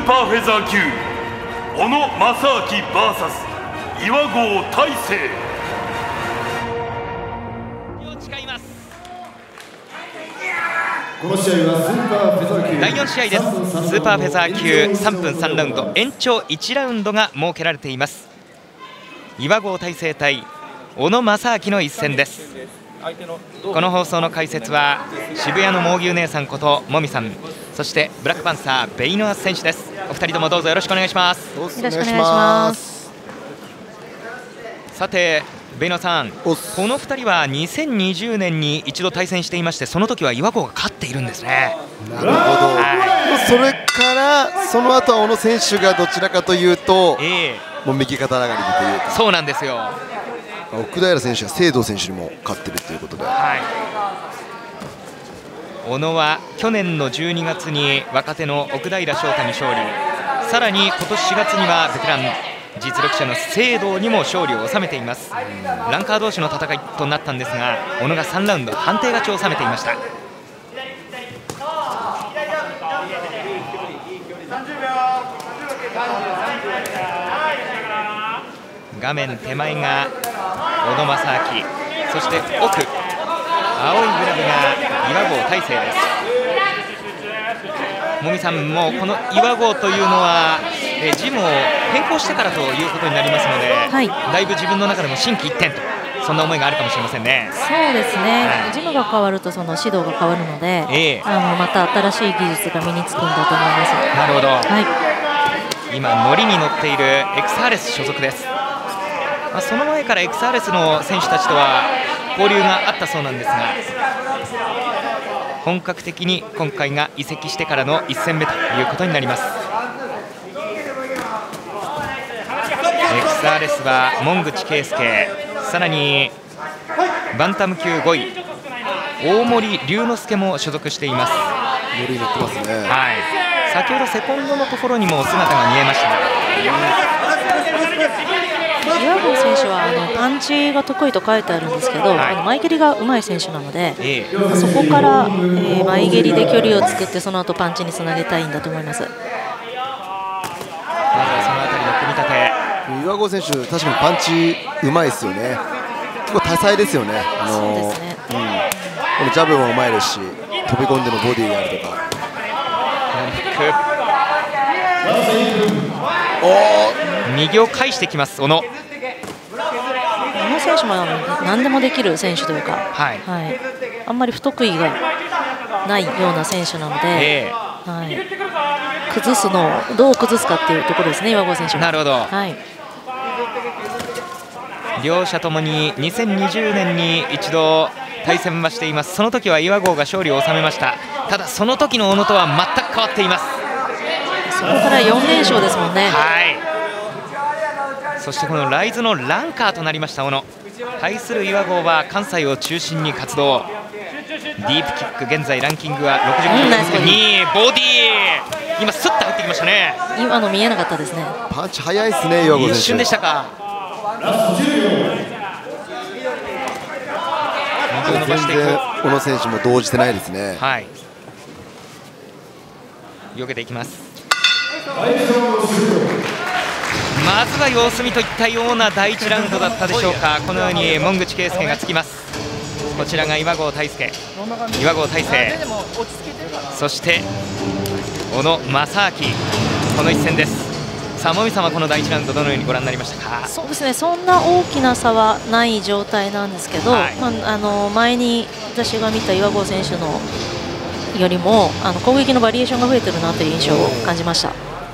パーフェザー級小野正明 VS 岩合大成。 この試合はスーパーフェザー級第4試合です。スーパーフェザー級3分3ラウンド延長1ラウンドが設けられています。岩合大成対小野正明の一戦です。この放送の解説は渋谷の猛牛姉さんこともみさん、そしてブラックパンサーベイノアス選手です。お二人ともどうぞよろしくお願いします。 よろしくお願いします。 さてベイノアさん、この2人は2020年に一度対戦していまして、その時は岩合が勝っているんですね。 なるほど、それからその後は小野選手がどちらかというと、もう右肩上がりでというか、 そうなんですよ。 奥平選手は聖堂選手にも勝っているということで、 小野は去年の12月に若手の奥平翔太に勝利、さらに今年4月にはベテラン実力者の聖堂にも勝利を収めています。ランカー同士の戦いとなったんですが、小野が3ラウンド判定勝ちを収めていました。画面手前が小野正明、そして奥青いグラブが岩合大成です。もみさんもこの岩合というのはジムを変更してからということになりますので、だいぶ自分の中でも心機一転と、そんな思いがあるかもしれませんね。 そうですね、ジムが変わるとその指導が変わるので、また新しい技術が身につくんだと思います。 なるほど、今乗りに乗っているエクサーレス所属です。その前からエクサーレスの選手たちとは交流があったそうなんですが、本格的に今回が移籍してからの1戦目ということになります。エクサーレスは門口圭介、さらにバンタム級5位大森龍之介も所属しています。 乗りに乗ってますね。 先ほどセコンドのところにも姿が見えました。 岩合選手はパンチが得意と書いてあるんですけど、前蹴りが上手い選手なので、そこから、前蹴りで距離を作ってその後パンチにつなげたいんだと思います。 まずはそのあたりの組み立て。 岩合選手、確かにパンチうまいですよね。結構多彩ですよね。 そうですね、 このジャブもうまいですし、飛び込んでのボディがあるとか。 右を返してきます小野。 小野選手も何でもできる選手というか、あんまり不得意がないような選手なので、崩すのをどう崩すかっていうところですね、岩合選手は。 なるほど、両者ともに2020年に一度対戦はしています。その時は岩合が勝利を収めました。ただその時の小野とは全く変わっています。 そこから4連勝ですもんね。 そしてこのライズのランカーとなりました小野。対する岩合は関西を中心に活動。ディープキック現在ランキングは60位、ボディー今スッと入ってきましたね。 今の見えなかったですね。 パンチ速いですね、岩合選手。 一瞬でしたか。 全然小野選手も動じてないですね。 避けていきます。まずは様子見といったような第1ラウンドだったでしょうか。このように門口圭介がつきます。こちらが岩合大成、そして小野正明、この一戦です。さあもみさんはこの第1ラウンドどのようにご覧になりましたか。 そうですね、そんな大きな差はない状態なんですけど、前に私が見た岩合選手のよりも攻撃のバリエーションが増えてるなという印象を感じました。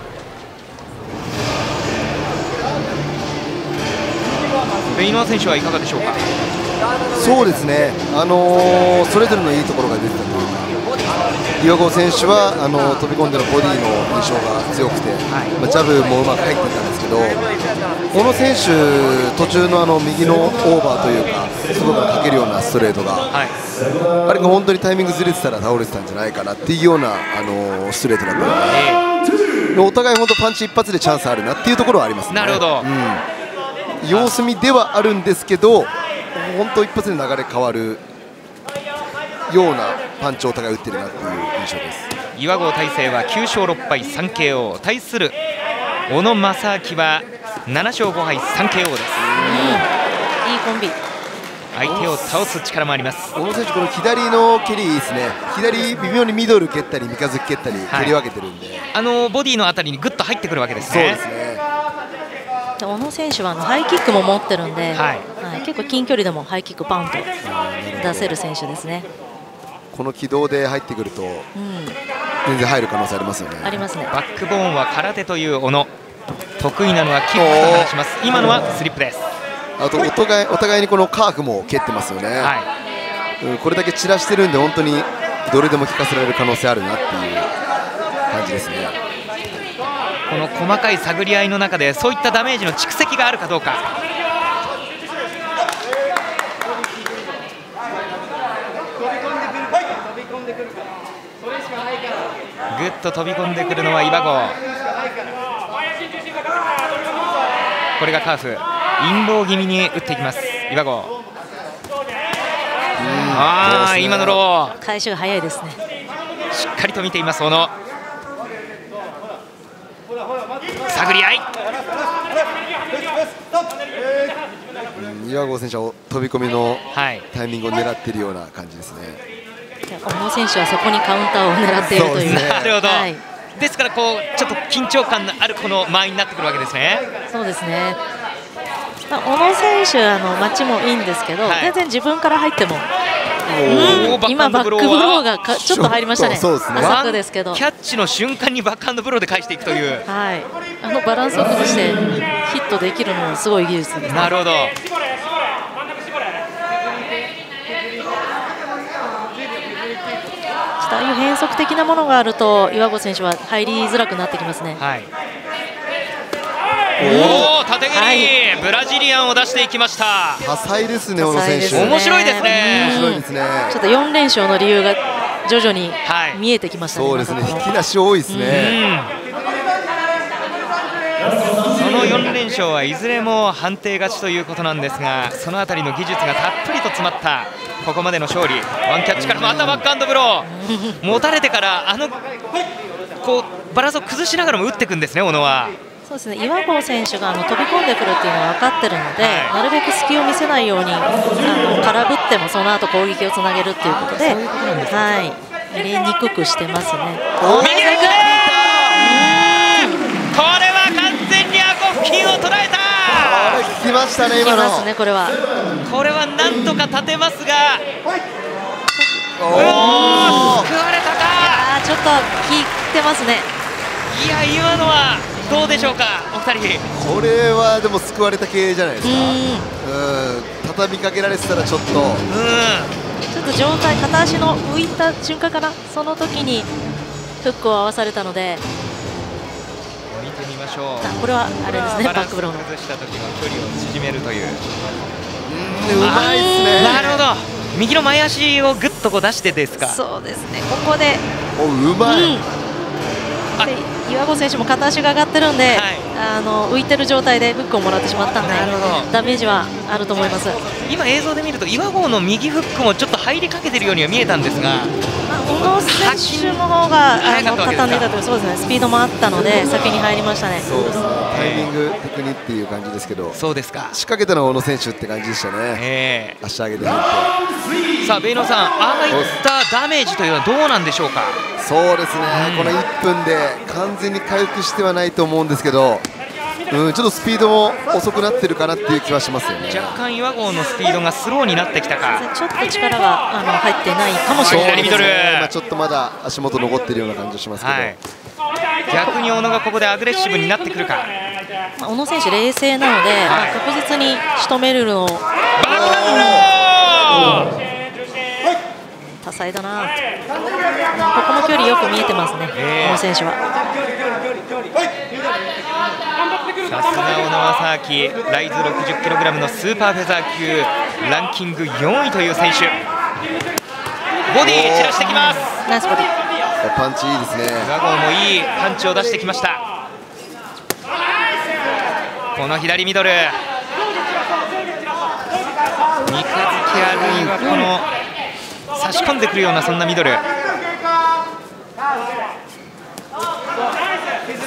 ベイノア選手はいかがでしょうか。 そうですね、それぞれのいいところが出てたというか、岩合選手は飛び込んでのボディの印象が強くて、ジャブもうまく入っていたんですけど、小野選手、途中の右のオーバーというか、外からかけるようなストレートが、あれが本当にタイミングずれてたら倒れてたんじゃないかなっていうようなストレートだったので、お互い本当パンチ一発でチャンスあるなっていうところはありますね。 なるほど、 様子見ではあるんですけど、本当一発で流れ変わるようなパンチをお互い打ってるなっていう印象です。 岩合大成は9勝6敗 3KO 対する小野正明は7勝5敗 3KO です。 いいコンビ。 相手を倒す力もあります。 小野選手、この左の蹴りいいですね。左微妙にミドル蹴ったり三日月蹴ったり蹴り分けてるんで、 ボディのあたりにグッと入ってくるわけですね。 そうですね。 小野選手はハイキックも持ってるんで、結構近距離でもハイキックパンと出せる選手ですね。 この軌道で入ってくると、全然入る可能性ありますよね。 ありますね。 バックボーンは空手という小野、得意なのはキックと話します。今のはスリップです。 あとお互いにこのカーフも蹴ってますよね。これだけ散らしてるんで、本当にどれでも効かせられる可能性あるなっていう感じですね。 この細かい探り合いの中でそういったダメージの蓄積があるかどうか。ぐっと飛び込んでくるのは岩合。これがカーフ、陰謀気味に打っていきます岩合。今のロー返しが早いですね。 しっかりと見ています小野。探り合い。 岩合選手は飛び込みのタイミングを狙っているような感じですね。 小野選手はそこにカウンターを狙っているという。 なるほど。ですからちょっと緊張感のあるこの間合いになってくるわけですね。 そうですね。小野選手待ちもいいんですけど、全然自分から入っても。今バックブローがちょっと入りましたね。浅くですけど。 キャッチの瞬間にバックハンドブローで返していくという。 バランスを崩してヒットできるのもすごい技術です。 なるほど。 ああいう変則的なものがあると岩合選手は入りづらくなってきますね。 縦蹴り、ブラジリアンを出していきました。 多彩ですね小野選手。 面白いですね。 面白いですね。 ちょっと4連勝の理由が徐々に見えてきましたね。 そうですね。引き出し多いですね。 その4連勝はいずれも判定勝ちということなんですが、そのあたりの技術がたっぷりと詰まったここまでの勝利。ワンキャッチからまたバックハンドブロー、持たれてからバランスを崩しながらも打っていくんですね小野は。 そうですね。岩合選手が飛び込んでくるっていうのは分かってるので、なるべく隙を見せないように空振ってもその後攻撃をつなげるっていうことで、入れにくくしてますね。 これは完全にアコフキンを捉えた。 効きましたね今の。 これはなんとか立てますが、救われたか。 ちょっと効いてますね。 いや今のはどうでしょうかお二人。 これはでも救われた系じゃないですか。畳みかけられてたらちょっと状態、片足の浮いた瞬間かな、その時にフックを合わされたので。 見てみましょう。 これはあれですね、バックブローの崩した時の距離を縮めるという。 うまいですね。 なるほど。右の前足をぐっと出してですか。 そうですね。ここでうまい。 岩合選手も片足が上がってるんで、浮いてる状態でフックをもらってしまったんで、ダメージはあると思います。 今映像で見ると岩合の右フックもちょっと入りかけてるようには見えたんですが、 小野選手の方が畳んでいたという、そうですね、スピードもあったので先に入りましたね。 そうですね。タイミング的にっていう感じですけど、 そうですか。 仕掛けたのは小野選手って感じでしたね。足上げて入って。 さあベイノさん、ああいったダメージというのはどうなんでしょうか。 そうですね。この1分で完全に回復してはないと思うんですけど、ちょっとスピードも遅くなってるかなっていう気はしますよね。 若干岩合のスピードがスローになってきたか。 ちょっと力が入ってないかもしれないですね。ちょっとまだ足元残ってるような感じがしますけど、 逆に小野がここでアグレッシブになってくるか。 小野選手冷静なので、確実に仕留めるのを。バックハンドブロー。多彩だな。ここも距離よく見えてますね、小野選手は。 さすが小野正明、ライズ 60kg のスーパーフェザー級ランキング4位という選手。ボディ散らしてきます。 ナイスボディ。 パンチいいですね。 岩合もいいパンチを出してきました。この左ミドル、三日月あるいはこの差し込んでくるようなそんなミドル。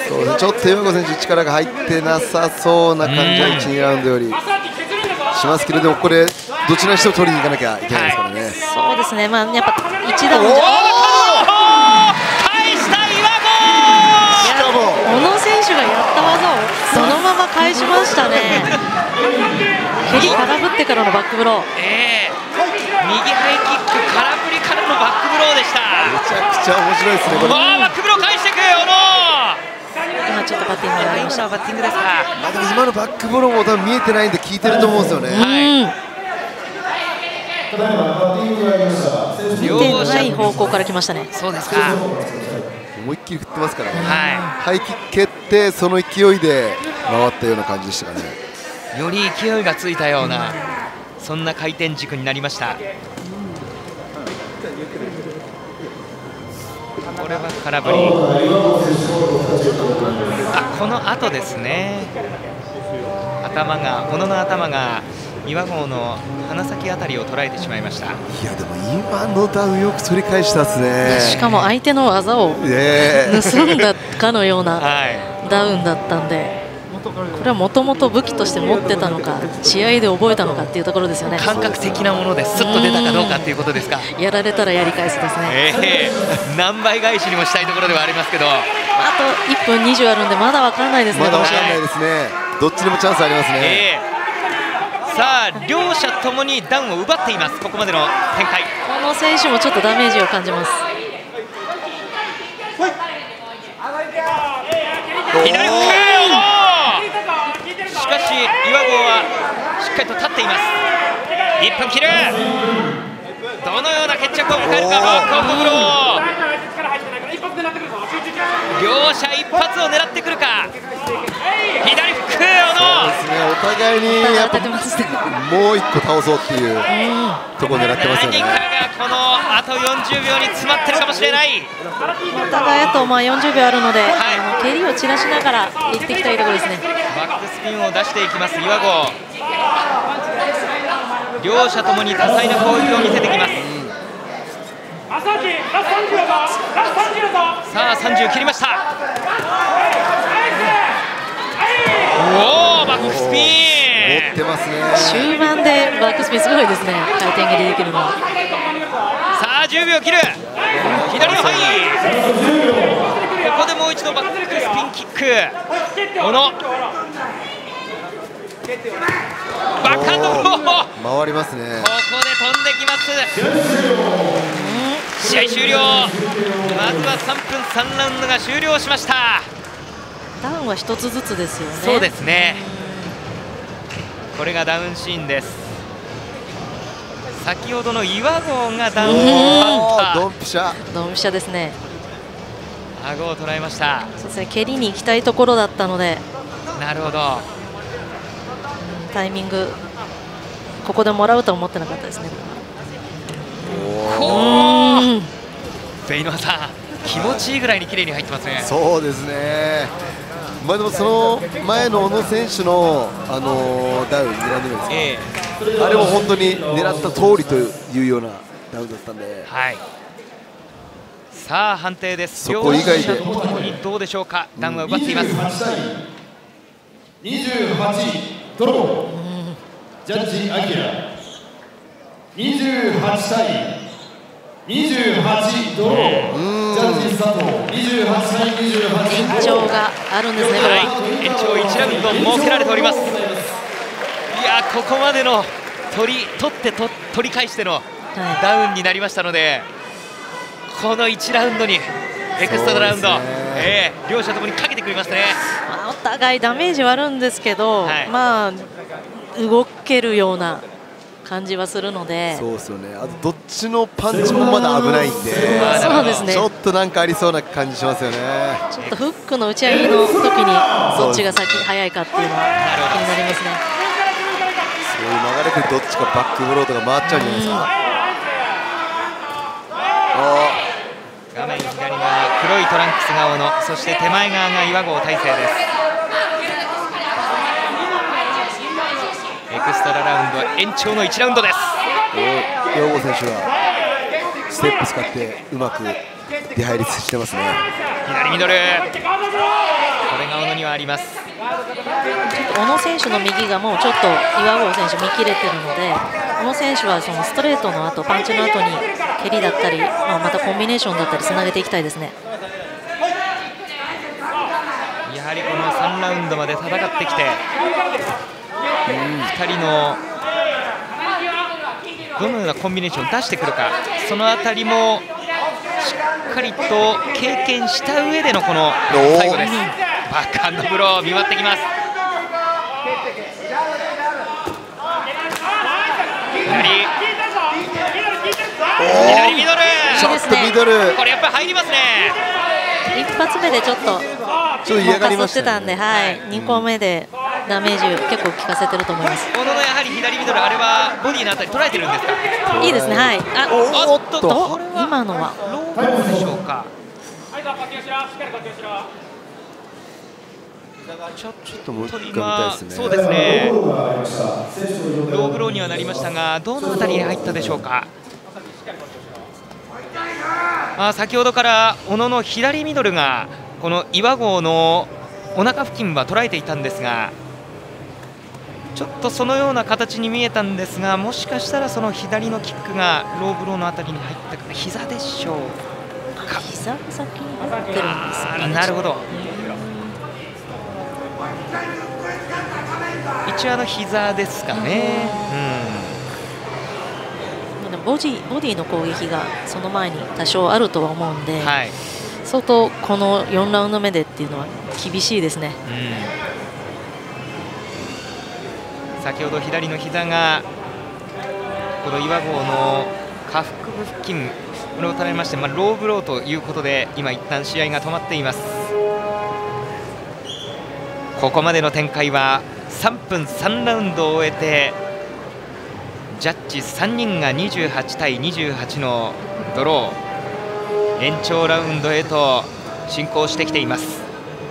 ちょっと岩合選手力が入ってなさそうな感じは1、2ラウンドよりしますけど、でもこれどちらにしても取りに行かなきゃいけないですからね。 そうですね、まあやっぱ1ダウンじゃ返した岩合。 小野選手がやった技をそのまま返しましたね。蹴り空振ってからのバックブロー、 右ハイキック空振りからのバックブローでした。 めちゃくちゃ面白いですね、これ。 バックブロー返していく小野。 今ちょっとバッティングがありました。 バッティングですか。 でも今のバックブローも多分見えてないんで効いてると思うんですよね。 見てない方向から来ましたね。 そうですか。 思いっきり振ってますからね。ハイキック蹴ってその勢いで回ったような感じでしたかね。 より勢いがついたようなそんな回転軸になりました。これは空振り。この後ですね。小野の頭が岩合の鼻先あたりを捉えてしまいました。いやでも今のダウンよく取り返したですね。 しかも相手の技を盗んだかのようなダウンだったんで、これはもともと武器として持ってたのか試合で覚えたのかっていうところですよね。 感覚的なものですっと出たかどうかっていうことですか。 やられたらやり返すですね。 何倍返しにもしたいところではありますけど、 あと1分20あるんでまだ分からないですね。 まだ分からないですね。どっちにもチャンスありますね。 さあ両者ともにダウンを奪っています。ここまでの展開。 この選手もちょっとダメージを感じます。 左フック。しかし岩合はしっかりと立っています。1分切る。どのような決着を迎えるか。バックアウトブロー。両者一発を狙ってくるか。左フック。 そうですね、お互いにやっぱもう1個倒そうっていうところを狙ってますよね。 何かがこのあと40秒に詰まってるかもしれない。 お互いあと40秒あるので、蹴りを散らしながらいっていきたいところですね。 バックスピンを出していきます岩合。両者ともに多彩な攻撃を見せてきます。さあ30切りました。バックスピン持ってますね。 終盤でバックスピンすごいですね。回転蹴りできるのは。 さあ10秒切る。左の範囲。ここでもう一度バックスピンキック。小野バックハンドブロー。 回りますね。 ここで飛んできます。試合終了。まずは3分3ラウンドが終了しました。 ダウンは1つずつですよね。 そうですね。これがダウンシーンです。先ほどの岩合がダウンを奪った。 ドンピシャ。 ドンピシャですね。 顎を捉えました。 そうですね、蹴りに行きたいところだったので。 なるほど。 タイミングここでもらうとは思ってなかったですね。 ベイノアさん、気持ちいいぐらいに綺麗に入ってますね。 そうですね。でもその前の小野選手のダウン2ラウンド目ですか、あれも本当に狙った通りというようなダウンだったんで、 さあ判定です。 そこ以外でどうでしょうか。ダウンは奪っています。 28ドロー、ジャッジアキラ28対28ドロー、ジャッジ佐藤28対28。 延長があるんですね。これは延長1ラウンド設けられております。いやここまでの取り返してのダウンになりましたので、この1ラウンドにエクストララウンド、両者ともにかけてくれましたね。 お互いダメージはあるんですけど、まあ動けるような感じはするので。 そうですよね。あとどっちのパンチもまだ危ないんで、 そうですね。 ちょっとなんかありそうな感じしますよね。 ちょっとフックの打ち合いの時にどっちが早いかっていうのは気になりますね。 そういう流れでどっちかバックブローとか回っちゃうんじゃないですか。 画面左側黒いトランクスが小野、そして手前側が岩合大成です。エクストララウンド延長の1ラウンドです。 岩合選手がステップ使ってうまく出入りしてますね。 左ミドル、これが小野にはあります。 小野選手の右がもうちょっと岩合選手見切れてるので、小野選手はそのストレートの後パンチの後に蹴りだったり、またコンビネーションだったりつなげていきたいですね。 やはりこの3ラウンドまで戦ってきて、2人のどのようなコンビネーションを出してくるか、そのあたりもしっかりと経験した上でのこの最後です。バックハンドブロー見舞ってきます。左ミドル、 ちょっとミドル、 これやっぱり入りますね。 一発目でちょっと嫌がりましたたんで、2個目でダメージ結構効かせてると思います。 小野のやはり左ミドル、あれはボディのあたり捉えてるんですか。 いいですね。はい。 おっと、これは今のはローブローでしょうか。ちょっと今、そうですね、ローブローにはなりましたが、どのあたりに入ったでしょうか。先ほどから小野の左ミドルがこの岩合のお腹付近は捉えていたんですが、ちょっとそのような形に見えたんですが、もしかしたらその左のキックがローブローのあたりに入ったから膝でしょうか。 膝が先に入ってるんですね。 なるほど。一応膝ですかね。 ボディの攻撃がその前に多少あるとは思うんで、相当この4ラウンド目でっていうのは厳しいですね。 先ほど左の膝がこの岩合の下腹部付近これを捉えまして、ローブローということで今一旦試合が止まっています。ここまでの展開は3分3ラウンドを終えてジャッジ3人が28対28のドロー、延長ラウンドへと進行してきています。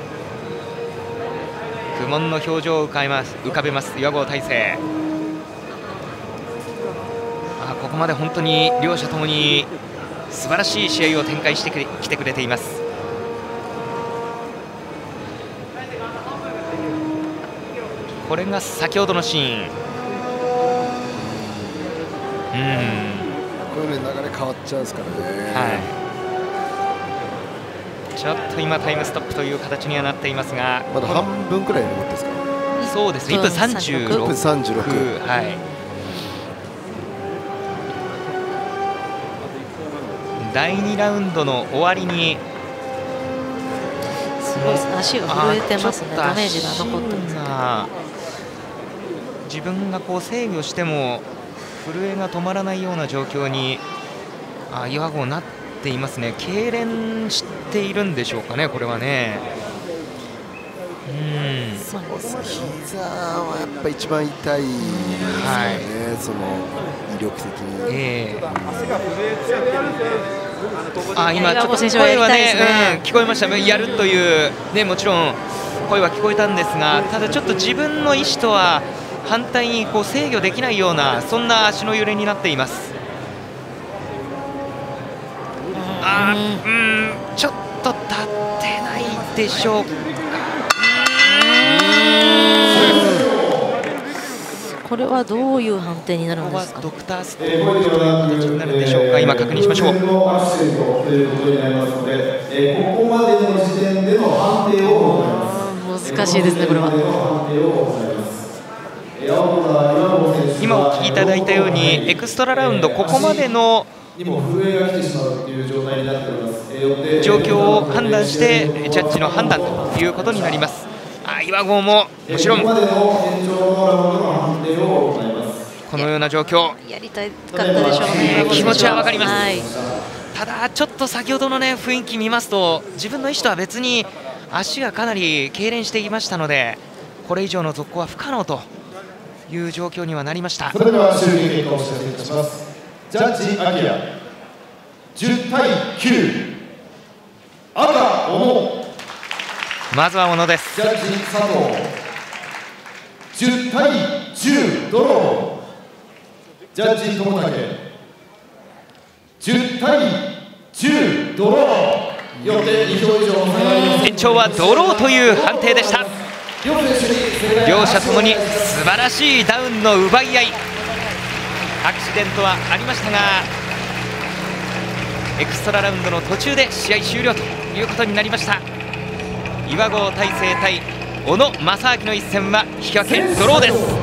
苦悶の表情を浮かべます岩合大成。ここまで本当に両者ともに素晴らしい試合を展開してきてくれています。これが先ほどのシーン。 これで流れ変わっちゃうんですからね。 ちょっと今タイムストップという形にはなっていますが、 まだ半分くらい残ってですか。 そうですね、1分36。第2ラウンドの終わりにすごい足が震えてますね。ダメージが残ってます。 自分が制御しても震えが止まらないような状況に岩合なっていますね。痙攣しているんでしょうかね、これはね。 膝はやっぱ一番痛いですよね、その威力的に。 今ちょっと声はね、聞こえました。やるというね、もちろん声は聞こえたんですが、ただちょっと自分の意思とは反対に制御できないようなそんな足の揺れになっています。ちょっと立ってないでしょうか。 これはどういう判定になるんですか。 ドクターストップという形になるでしょうか。今確認しましょう。 ここまでの時点での判定を行います。 難しいですね、これは。 今お聞きいただいたようにエクストララウンドここまでの状況を判断してジャッジの判断ということになります。岩合ももちろんこのような状況やりたかったでしょうね。 気持ちは分かります。ただちょっと先ほどのね雰囲気見ますと自分の意思とは別に足がかなり痙攣していましたので、これ以上の続行は不可能という状況にはなりました。 それでは集計結果をお知らせいたします。ジャッジアキラ10対9、赤小野。 まずは小野です。 ジャッジ佐藤10対10ドロー。ジャッジ友武10対 10ドロー。 延長はドローという判定でした。両者ともに素晴らしいダウンの奪い合い、アクシデントはありましたがエクストララウンドの途中で試合終了ということになりました。岩合大成対小野正明の一戦は引き分けドローです。